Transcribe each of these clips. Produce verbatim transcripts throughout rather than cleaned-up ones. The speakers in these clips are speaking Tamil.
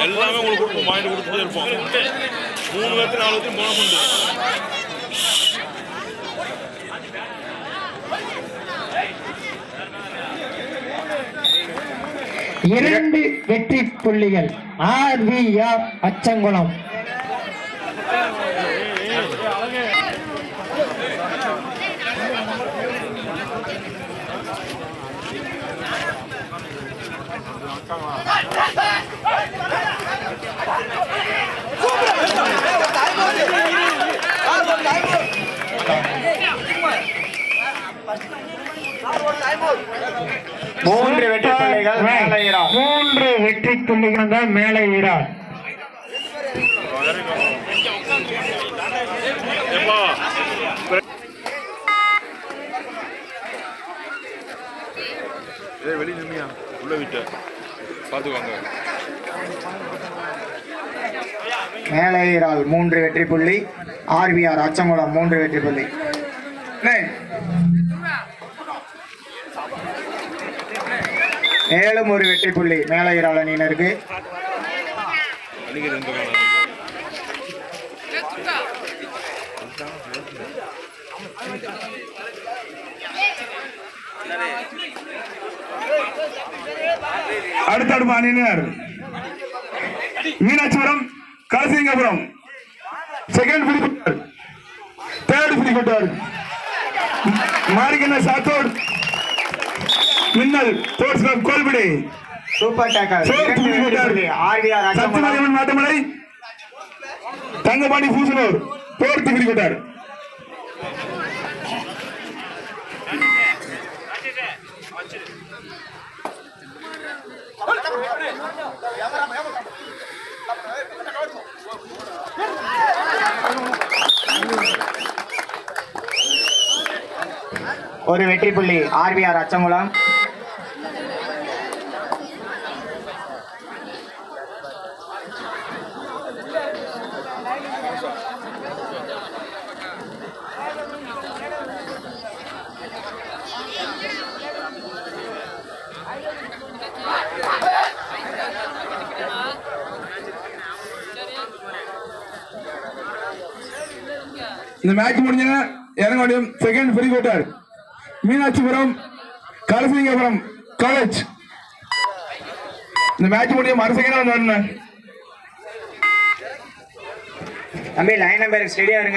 எல்லாமே உங்களுக்கு வாங்கி கொடுத்துட்டே இருப்போம். மூணு பேர்த்து நாலு பேர்த்து போனஸ் உண்டு. இரண்டு வெற்றி புள்ளிகள் ஆர்விஆர் அச்சங்குளம். மூன்று வெற்றி புள்ளிகள் மேலே ஈரான். மூன்று வெற்றி புள்ளிகள் தான் மேலே ஈரான். வெளி நிமியா உள்ள விட்டு பாத்துவாங்க. மேலே ஈரான் மூன்று வெற்றி புள்ளி, ஆர்விஆர் அச்சங்குளம் மூன்று வெற்றி புள்ளி. மேலும் ஒரு வெற்றி புள்ளி மேலே ஈரான் அணியினருக்கு. அடுத்த அணியினர் Meenakshipuram Kasingapuram second pre quarter, third pre quarter Marikanna சாத்தோடு மின்னல் ஸ்போர்ட்ஸ் கிளப் கோல்பிடி super tackle RVR Sathyamangalam Mattamalai Thangapani Poosanur fourth pre quarter. ஒரு வெற்றி புள்ளி ஆர்விஆர் அச்சங்குளம். இந்த மேட்ச் முடிஞ்சா இறங்க முடியும். Second pre quarter Meenakshipuram Kalasingapuram college. இந்த மேட்ச் முடியும் மறு செகண்ட் தம்பி லைன் நம்பர் ஸ்டெடியா இருங்க.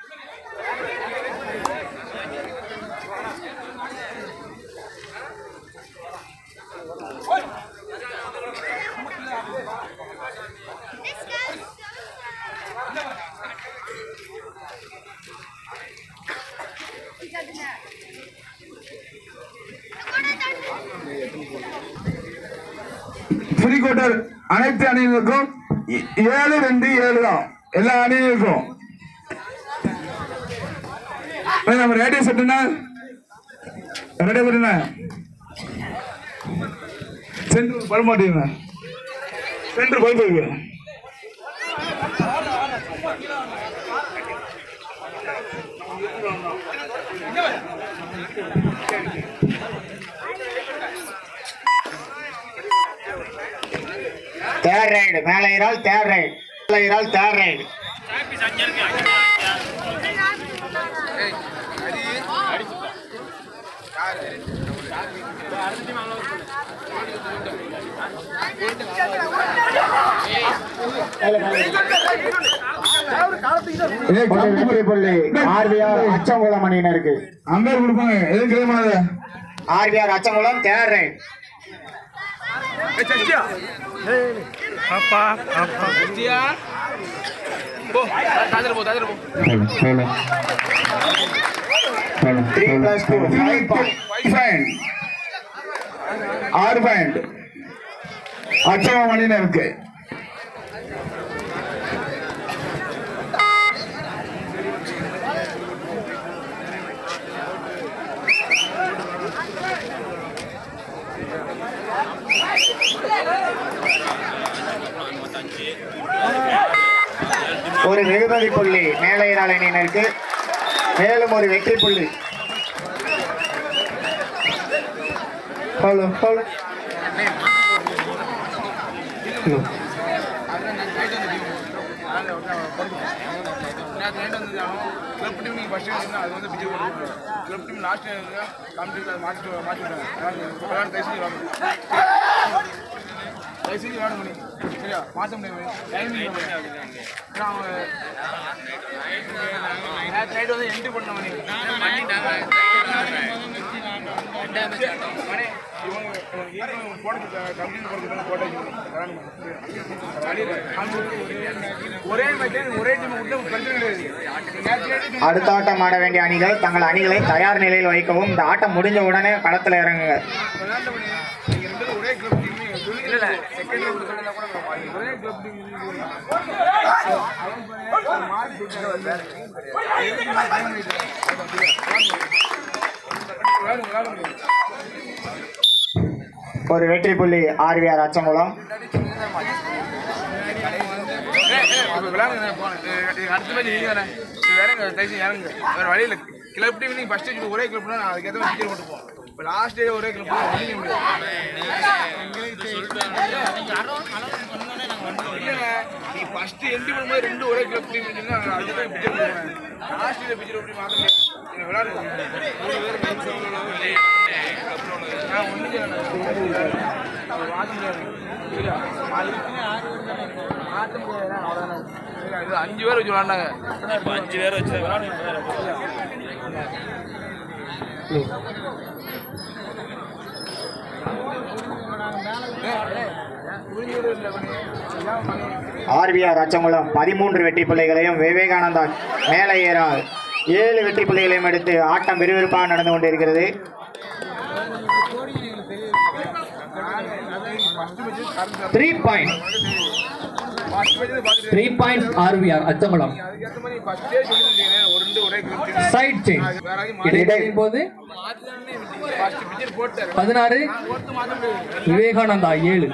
ஃப்ரீ குட்டர் அனைத்து அணியினருக்கும் ஏழு ரெண்டு ஏழு தான் எல்லா அணியினருக்கும். நம்ம ரேடியோ செட்டுனா ரேடியோ செட்டுனா சென்ட்ரு பட மாட்டீங்க, சென்ட்ரு போய் போய் தேர்ட் ரைடு மேலே ஈரான், தேர்ட் ரைடு மேலே Iran, third raid. RVR Achankulam அணியினருக்கு அம்பேர் கொடுப்பாங்க. எதுவும் கிடையாது. RVR Achankulam third raid. அப்பா அப்பா போ தாதர போ தாதர போ three plus two five point ஆறு பாயிண்ட் அச்சம் அணியினருக்கு. ஒரு வெகுமதி புள்ளி மேலே ஈரான் அணியினருக்கு. மேலும் ஒரு வெற்றி புள்ளி. ஹலோ ஹலோ நேற்று நைட் வந்து கிளப் டீம் நீங்கள் ஃபஸ்ட்டு இருந்தால் அது வந்து பிஜே போட்டு கிளப் டீம் லாஸ்ட் காம்படிட்டிவ் அதை மாற்றி மாற்றி விட்டாங்க விளையாட தயவுசெஞ்சு விளாடும் தயவுசெஞ்சு விளாட பண்ணி சரியா மாற்ற முடியாது டைமிங் ஏன்னா அவங்க நேற்று நைட் வந்து என்ட்ரி பண்ண மணி அடுத்த ஆட்டம் ஆட வேண்டிய அணிகள் தங்கள் அணிகளை தயார் நிலையில் வைக்கவும். இந்த ஆட்டம் முடிஞ்ச உடனே களத்தில் இறங்குங்க. ஒரே கிளப் டீம் இல்ல செகண்ட் கூட ஒரே கிளப் டீம் ஒரு வெற்றி புள்ளி ஆர்விஆர் அச்சங்குளம். அடுத்த மேட்ச் நீங்க தானே வேற தயவுசெய்து இறங்குங்க. வேற வழியில் கிளப் டீம் நீங்கள் ஃபஸ்ட்டு ஒரே கிளப்னா நான் அதுக்கேற்ற மாதிரி டிக்கெட் போட்டுப்போம். இப்போ லாஸ்ட் டே ஒரே கிளப் முடிக்க முடியும். இல்லைங்க நீ ஃபஸ்ட்டு என்ட்ரி பண்ணும்போது ரெண்டு ஒரே கிளப் டீம் இருந்துச்சுன்னா அதுக்கு தான் பிச்சர் போடுவேன். லாஸ்ட் டே பிச்சர் எப்படி மாற்ற முடியாது. நீங்கள் விளையாடுங்க நான் ஒன்றும் மாற்ற முடியாது. மாற்ற முடியாது அவ்வளோதானே. இது அஞ்சு பேர் வச்சு விளாண்டாங்க. இப்போ அஞ்சு பேர் வச்சு ஆர்விஆர் அச்சங்குளம் பதிமூன்று வெற்றி பிள்ளைகளையும் விவேகானந்தா மேலே ஏறால் ஏழு வெற்றி பிள்ளைகளையும் எடுத்து ஆட்டம் விறுவிறுப்பாக நடந்து கொண்டிருக்கிறது. Three point three point RVR Achankulam. Side change இடைவெளியின் போது பதினாறு விவேகானந்தா ஏழு.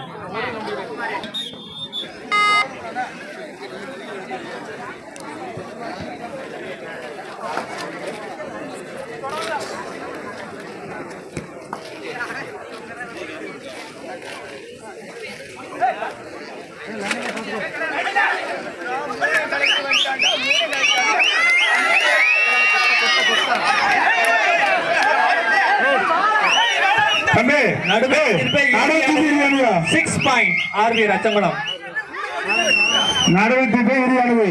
Six point RVR Achankulam. நடுவு திசை உருவானது.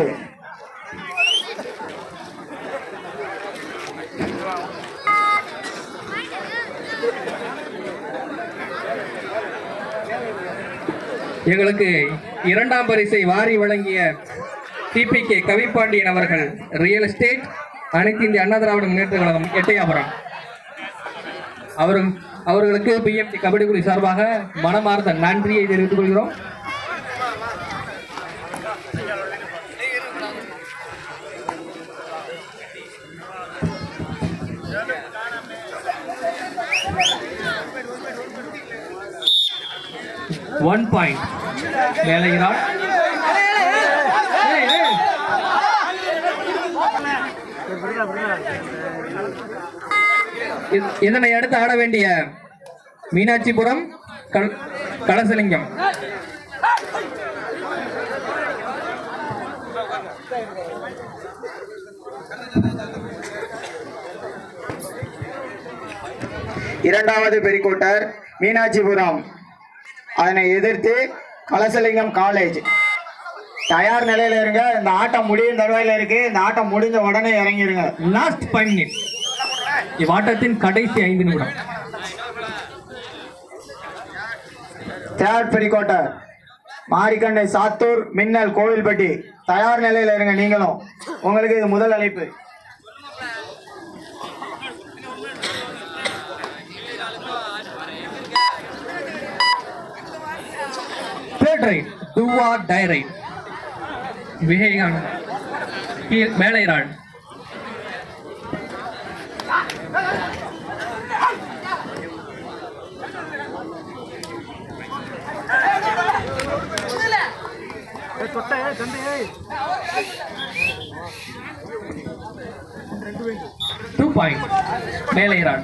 எங்களுக்கு இரண்டாம் பரிசை வாரி வழங்கிய டிபி கே கவிப்பாண்டியன் அவர்கள், ரியல் எஸ்டேட், அனைத்து இந்திய அண்ணா திராவிட முன்னேற்ற கழகம் எட்டயபுரம் அவர் அவர்களுக்கு பிஎம்டி கபடி குழு சார்பாக மனமார்ந்த நன்றியை தெரிவித்துக் கொள்கிறோம். ஒன் பாயிண்ட் வேலைகிறார். இதனை அடுத்து ஆட வேண்டிய மீனாட்சிபுரம் கலசலிங்கம். இரண்டாவது பெரிக்கூட்டர் மீனாட்சிபுரம், அதனை எதிர்த்து கலசலிங்கம் காலேஜ். தயார் நிலையில இருங்க. இந்த ஆட்டம் முடியும் தருவாயில இருக்கு. இந்த ஆட்டம் முடிஞ்ச உடனே இறங்கிருங்க. லாஸ்ட் ஃபைவ் மினிட், இவ்வாட்டத்தின் கடைசி ஐந்து நிமிடம். தேர்ட் பெரிகோட்டர் மாரிக்கண்டை சாத்தூர் மின்னல் கோவில்பட்டி. தயார் நிலையில இருங்க. நீங்களும் உங்களுக்கு இது முதல் அழைப்பு. தேர்ட் ரைட் துவா டை right Vivekananda Melairal. Two point Melairal.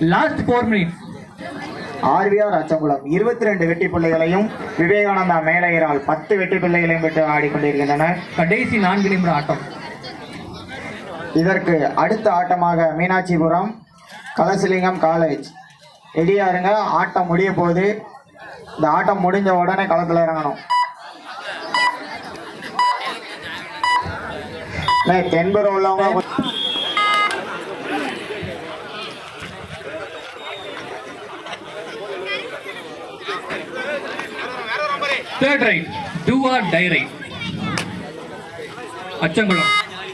Last four minutes. RVR Achankulam இருபத்தி ரெண்டு வெட்டி பிள்ளைகளையும் விவேகானந்தா மேலையரால் பத்து வெட்டி பிள்ளைகளையும் பெற்று ஆடிக்கொண்டிருக்கின்றனர். கடைசி நான்கு நிமிட ஆட்டம். இதற்கு அடுத்த ஆட்டமாக மீனாட்சிபுரம் கலசலிங்கம் காலேஜ். ரெடியா இருங்க, ஆட்டம் முடிய போது. இந்த ஆட்டம் முடிஞ்ச உடனே களத்தில் இறங்கணும். தென்புற உள்ளவங்க Third right, do or die right. Achankulam.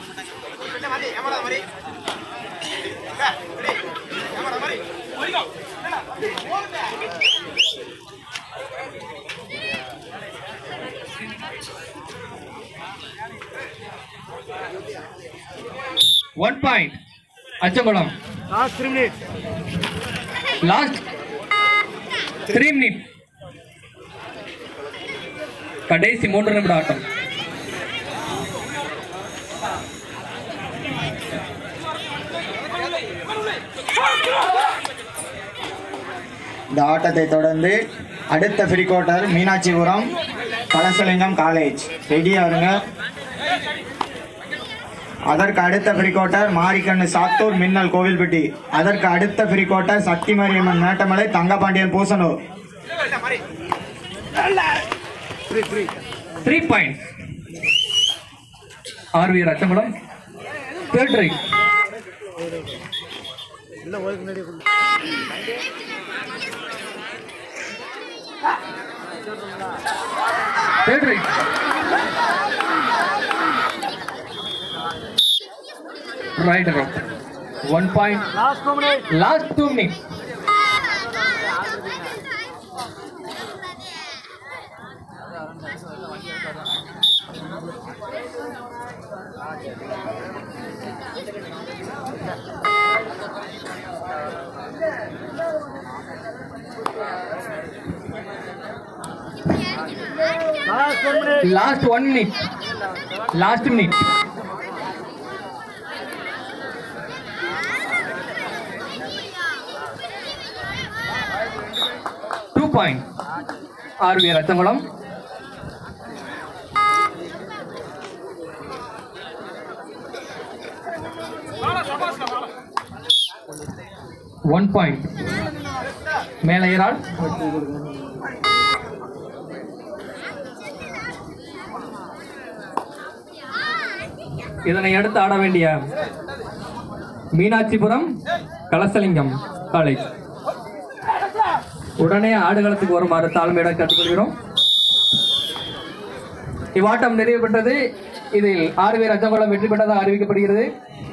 One point. Achankulam. Last three minutes. Last three minutes. கடைசி மூன்று நிமிட ஆட்டம். இந்த ஆட்டத்தை தொடர்ந்து அடுத்த pre quarter Meenakshipuram Kalasalingam college. ரெடியா இருங்க. அதற்கு அடுத்த ஃப்ரீ குவார்ட்டர் மாரிக்கண்ணு சாத்தூர் மின்னல் கோவில்பட்டி. அதற்கு அடுத்த pre quarter Sakthi Mariamman Mettamalai Thangapandian Poosanur. Three points. RV Achankulam. Third right. Third right. Right around. One point. Last two minutes. Last two minutes. Last one minute. Last one minute. Last minute. Two point. RV Achankulam. One point. மேலையரால் இதனை அடுத்து ஆட வேண்டிய மீனாட்சிபுரம் கலசலிங்கம் காலேஜ் உடனே ஆடுகளத்துக்கு வருமாறு தாழ்மையுடன் கேட்டுக்கொள்கிறோம். இவ்வாட்டம் நிறைவு பெற்றது. இதில் ஆறு பேர் அச்சங்குளம் வெற்றி பெற்றதாக அறிவிக்கப்படுகிறது.